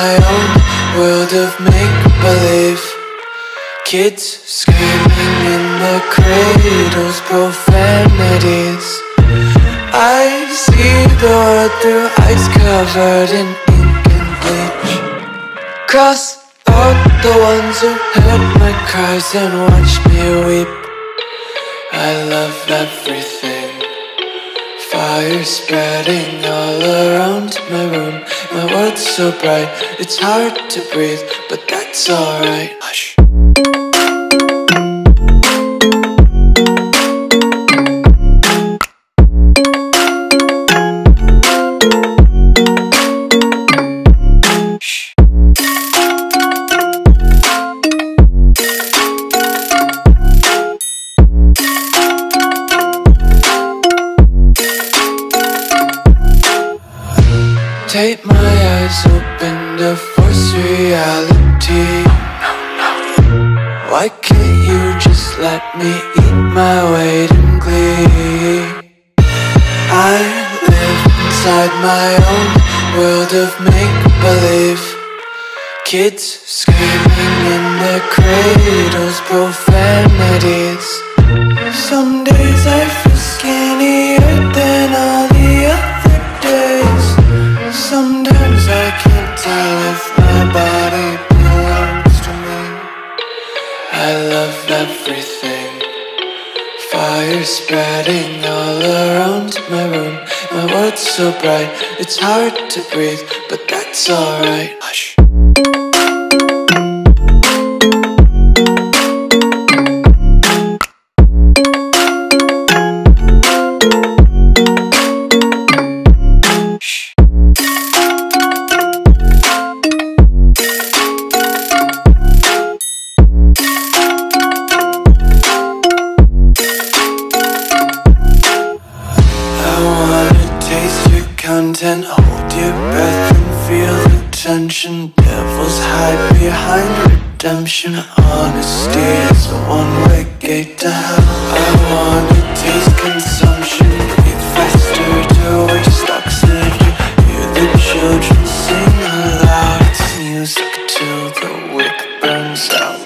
my own world of make-believe. Kids screaming in the cradles, profanities. I see the world through ice covered in ink and bleach. Cross out the ones who heard my cries and watched me weep. I love everything. Fire spreading all around my room. My world's so bright, it's hard to breathe, but that's alright. Hush. Tape my eyes open to force reality. Why can't you just let me eat my weight in glee? I live inside my own world of make-believe. Kids screaming in their cradles, profanities. Some days I feel skinnier than all the other days. Sometimes I can't tell if my body belongs to me. I love everything. Fire spreading all around my room. My world's so bright, it's hard to breathe, but that's alright. Hush. Content, hold your breath and feel the tension. Devils hide behind redemption. Honesty is a one-way gate to hell. I wanna taste consumption. Breathe faster to waste oxygen. Hear the children sing aloud. It's music till the wick burns out.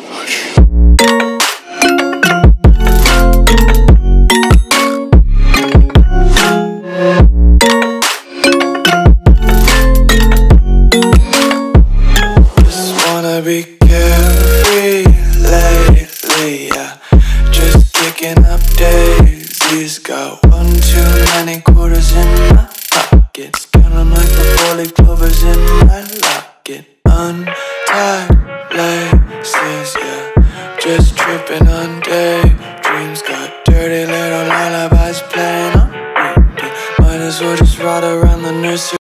Be carefree lately, yeah. Just kicking up daisies. Got one too many quarters in my pockets. Count 'em like the 4-leaf clovers in my locket. Untied laces, yeah. Just tripping on daydreams. Got dirty little lullabies playing on repeat. Might as well just ride around the nursery.